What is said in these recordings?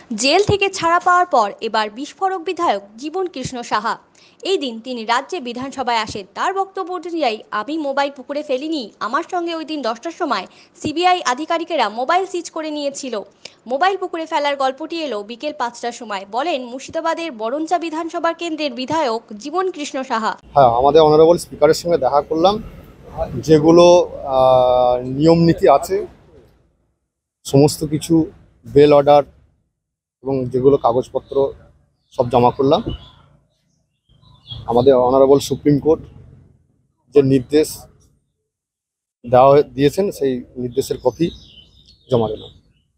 Jail থেকে ছাড়া পাওয়ার পর এবার বিস্ফোরক বিধায়ক জীবন কৃষ্ণ সাহা। এই দিন তিনি রাজ্যে বিধানসভায় আসেন। তার বক্তব্য অনুযায়ী, আমি মোবাইল পুকুরে ফেলিনি। আমার সঙ্গে ওই দিন 10টার সময় সিবিআই আধিকারিকেরা মোবাইল সিজ করে নিয়েছিল। মোবাইল পুকুরে ফেলার গল্পটি এলো বিকেল 5টার সময়, বলেন মুর্শিদাবাদের বরঞ্চা বিধানসভা কেন্দ্রের বিধায়ক জীবন কৃষ্ণ সাহা। হ্যাঁ, আমাদের অনারেবল স্পিকারের সঙ্গে দেখা করলাম। যেগুলো নিয়ম নীতি আছে সমস্ত কিছু বেল অর্ডার এবং যেগুলো কাগজপত্র সব জমা করলাম। আমাদের অনারেবল সুপ্রিম কোর্ট যে নির্দেশ দিয়েছেন সেই নির্দেশের কপি জমা দিলাম।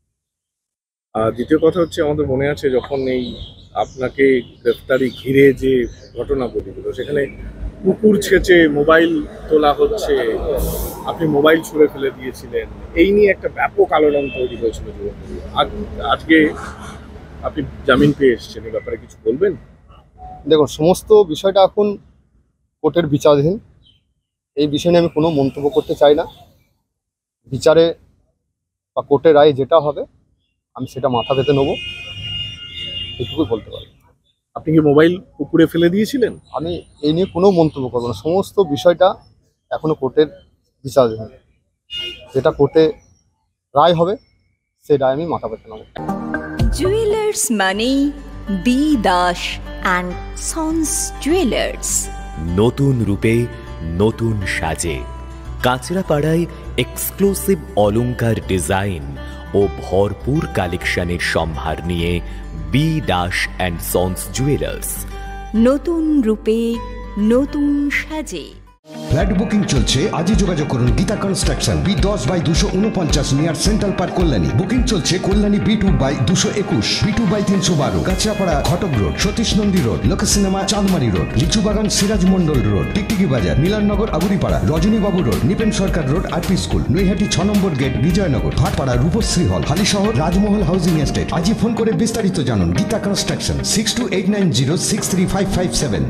দ্বিতীয় কথা হচ্ছে, আমাদের মনে আছে যখন এই আপনাকে গ্রেফতারি ঘিরে যে ঘটনা ঘটেছিল, সেখানে পুকুর ছেঁচে মোবাইল তোলা হচ্ছে, আপনি মোবাইল ছুঁড়ে ফেলে দিয়েছিলেন, এই নিয়ে একটা ব্যাপক আলোড়ন তৈরি হয়েছিল। আজকে আপনি জামিন পেয়ে এসেছেন, এই ব্যাপারে কিছু বলবেন? দেখুন, সমস্ত বিষয়টা এখন কোর্টের বিচারাধীন। এই বিষয় নিয়ে আমি কোনো মন্তব্য করতে চাই না। বিচারে বা কোর্টের রায়ে যেটা হবে আমি সেটা মাথা পেতে নেবো, এটুকুই বলতে পারি। আপনি কি মোবাইল পুকুরে ফেলে দিয়েছিলেন? আমি এই নিয়ে কোনো মন্তব্য করবো না। সমস্ত বিষয়টা এখনো কোর্টের বিচারাধীন। যেটা কোর্টে রায় হবে সেই রায় আমি মাথা পেতে নেবো। জুয়েলার্স মানি B Das and sons jewellers. নতুন রূপে নতুন সাজে কাঁচরাপাড়ায় এক্সক্লুসিভ অলংকার ডিজাইন ও ভরপুর কালেকশনের সম্ভার নিয়ে B Das and sons jewellers. নতুন রূপে নতুন সাজে। ফ্ল্যাট বুকিং চলছে, আজই যোগাযোগ করুন Geeta construction, B10/249 near central park, Kalyani. Booking চলছে Kalyani B2/221, B2/312, Kanchrapara Ghatak road, Satish Nandi road, Lok cinema Chandmari road, Lichubagan Siraj Mondal road, Tiktiki Bazar, Milannagar Aguripara, Rajanibabu road, Nipen Sarkar road, RP school, Naihati 6 number gate, Bijaynagar, Bhatpara Rupashree hall, Halisahar Rajmahal housing estate. আজই ফোন করে বিস্তারিত জানুন। গীতা কনস্ট্রাকশন 6289063557,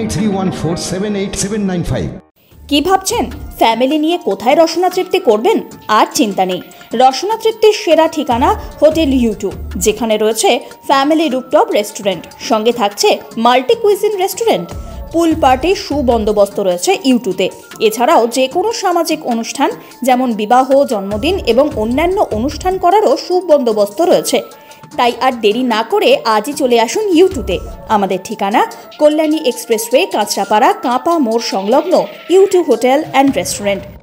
9831478795। কি ভাবছেন ফ্যামিলি নিয়ে কোথায় রসনা তৃপ্তি করবেন? আর চিন্তা নেই, রসনা তৃপ্তির সেরা ঠিকানা হোটেল ইউ2, যেখানে রয়েছে ফ্যামিলি রুফটপ রেস্টুরেন্ট, সঙ্গে থাকছে মাল্টি কুইজিন রেস্টুরেন্ট। পুল পার্টির সুবন্দোবস্ত রয়েছে ইউ2তে। এছাড়াও যে কোনো সামাজিক অনুষ্ঠান যেমন বিবাহ, জন্মদিন এবং অন্যান্য অনুষ্ঠান করারও সুবন্দোবস্ত রয়েছে। তাই আর দেরি না করে আজই চলে আসুন ইউ2তে। আমাদের ঠিকানা কল্যাণী এক্সপ্রেসওয়ে, কাঁচরাপাড়া কাঁপা মোড় সংলগ্ন ইউ2 হোটেল অ্যান্ড রেস্টুরেন্ট।